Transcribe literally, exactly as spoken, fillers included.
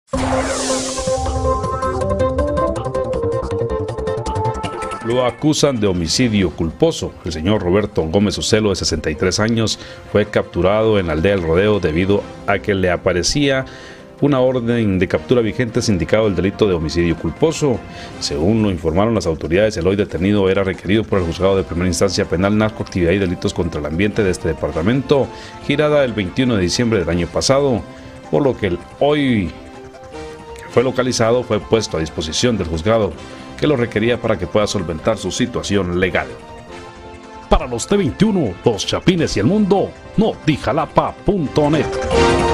Lo acusan de homicidio culposo. El señor Roberto Gómez Ocelo, de sesenta y tres años, fue capturado en la aldea del Rodeo debido a que le aparecía una orden de captura vigente indicado el delito de homicidio culposo. Según lo informaron las autoridades, el hoy detenido era requerido por el juzgado de primera instancia penal narcoactividad y delitos contra el ambiente de este departamento, girada el veintiuno de diciembre del año pasado, por lo que el hoy que fue localizado fue puesto a disposición del juzgado que lo requería para que pueda solventar su situación legal. Para los T veintiuno, Los Chapines y el Mundo, notijalapa punto net.